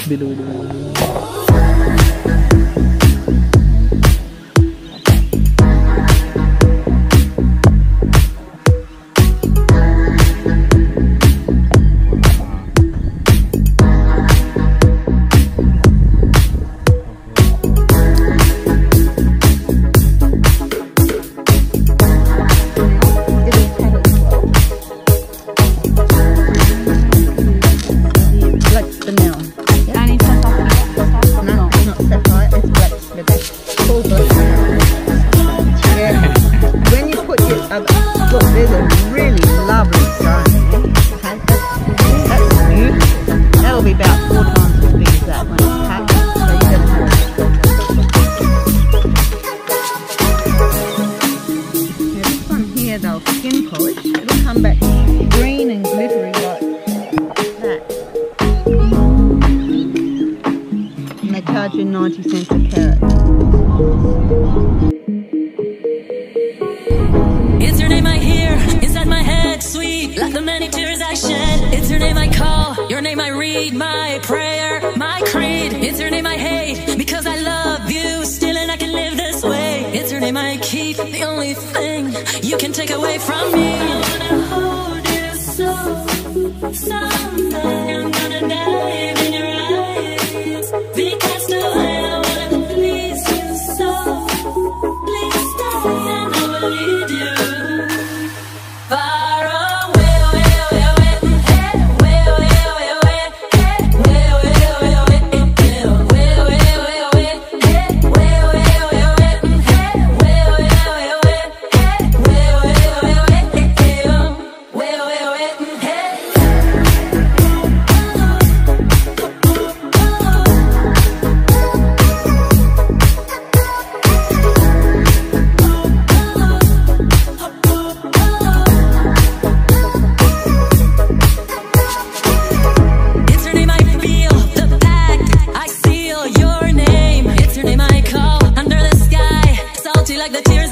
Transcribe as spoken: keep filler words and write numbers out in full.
below the look, there's a really lovely stone there. Okay, that's, that's beautiful. That'll be about four times as big as that one. Okay, so you're going to have it. Now this one here, they'll skin polish. It'll come back green and glittery like that. And they charge you ninety cents a carat. It's your name I hear inside my head, sweet like the many tears I shed. It's your name I call, your name I read, my prayer, my creed. It's your name I hate because I love you still and I can live this way. It's your name I keep, the only thing you can take away from me. I wanna hold you so, someday I'm gonna dive in your eyes because the way I wanna please you so. Please stay and I will lead you. Like the tears